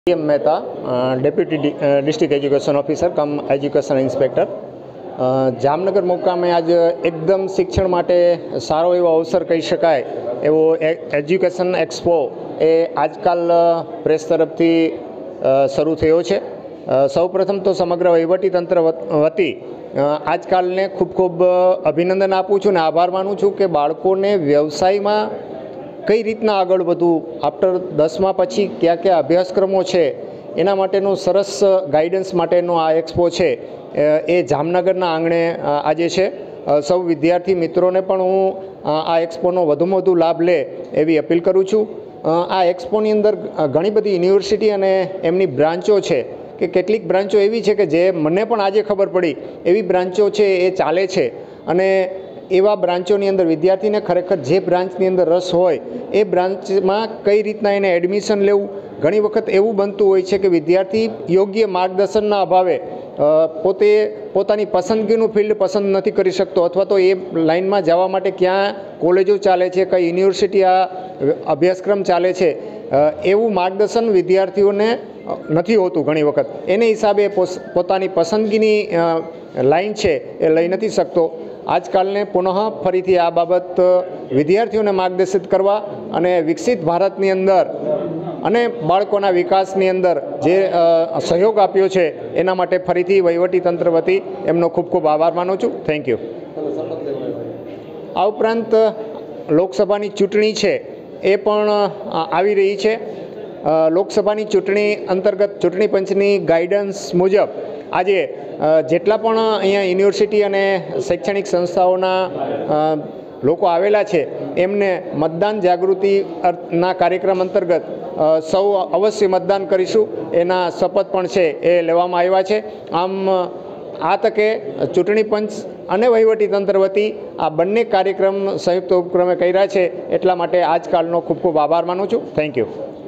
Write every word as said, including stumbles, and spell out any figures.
M Mehta deputy district education officer cum education inspector Jamnagar मुकामे आज एकदम शिक्षण माटे सारो एवो अवसर कही शकाय एवो एज्युकेशन एक्सपो ए आजकल प्रेस तरफथी शरू थयो छे। सौ प्रथम तो समग्र वहीवटी तंत्र वती आजकल ने खूब खूब अभिनंदन आपू छूं ने आभार मानु छूं के बाळकोने व्यवसायमां कई रीतना आगळ वधवुं आफ्टर दसमा पछी क्या क्या अभ्यासक्रमों है एना माटेनो सरस गाइडन्स माटेनो आ एक्सपो है ए जामनगरना आंगणे आजे छे। सौ विद्यार्थी मित्रों पण हूँ आ एक्सपोनो वधुमां वधु लाभ ले एवी अपील करूँ छूं। आ एक्सपोनी अंदर घणी बधी यूनिवर्सिटी अने एमनी ब्रांचो है कि केटलीक ब्रांचो एवी है कि जे मने पण आजे खबर पड़ी एवी ब्रांचो है ए चाले छे अने एवा ब्रांचोनी अंदर विद्यार्थी ने खरेखर जे ब्रांचनी अंदर रस होय ए ब्रांच में कई रीतना एने एडमिशन लेवुं घणी वखत एवुं बनतुं होय छे कि विद्यार्थी योग्य मार्गदर्शनना अभावे पोते पोतानी पसंदगीनुं फील्ड पसंद नहीं करी शकतो अथवा तो ए लाइन में जवा माटे क्या कॉलेजों चाले छे कई यूनिवर्सिटी आ अभ्यासक्रम चाले छे एवुं मार्गदर्शन विद्यार्थीओने नहीं होतुं घणी वखत एने हिसाबे पोतानी पसंदगीनी लाइन है ए लई नहीं सकतो। आजकल ने पुनः फरीथी आ बाबत विद्यार्थीओने मार्गदर्शित करवा अने विकसित भारतनी अंदर अने बाळकोना विकासनी अंदर जे सहयोग आप्यो छे एना माटे फरीथी वहीवटी तंत्र वती एमनो खूब खूब आभार मानु छुं। Thank you. आ उपरांत लोकसभानी चूंटणी छे ए पण आवी रही छे। लोकसभानी चूंटणी अंतर्गत चूंटणी पंचनी गाइडन्स मुजब आज जेटला पण अहींया यूनिवर्सिटी अने शैक्षणिक संस्थाओना लोको आवेला छे एमने मतदान जागृति ना कार्यक्रम अंतर्गत सौ अवश्य मतदान करीशुं एना शपथ पण छे ए लेवामां आव्या छे। आम आ तके चूंटणी पंच अने वहीवटी तंत्र वती आ बंने कार्यक्रम संयुक्त उपक्रमे कर्या छे एटला माटे आजकालनो खूब खूब आभार मानु छुं। Thank you.